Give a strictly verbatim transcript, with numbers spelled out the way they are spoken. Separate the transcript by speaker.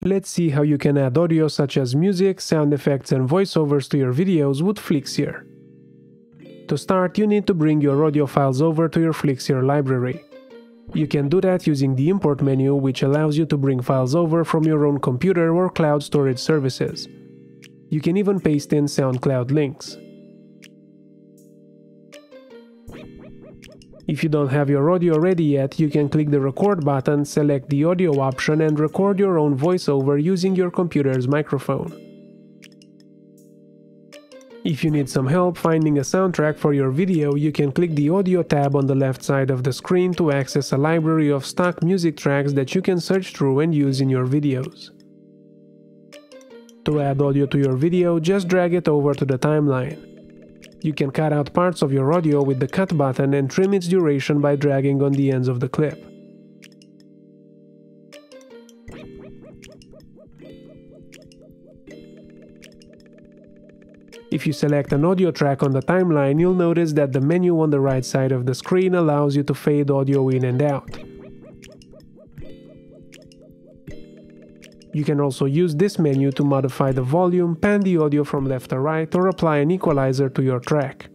Speaker 1: Let's see how you can add audio such as music, sound effects and voiceovers to your videos with Flixeer. To start, you need to bring your audio files over to your Flixeer library. You can do that using the import menu, which allows you to bring files over from your own computer or cloud storage services. You can even paste in SoundCloud links. If you don't have your audio ready yet, you can click the record button, select the audio option and record your own voiceover using your computer's microphone. If you need some help finding a soundtrack for your video, you can click the audio tab on the left side of the screen to access a library of stock music tracks that you can search through and use in your videos. To add audio to your video, just drag it over to the timeline. You can cut out parts of your audio with the cut button and trim its duration by dragging on the ends of the clip. If you select an audio track on the timeline, you'll notice that the menu on the right side of the screen allows you to fade audio in and out. You can also use this menu to modify the volume, pan the audio from left to right, or apply an equalizer to your track.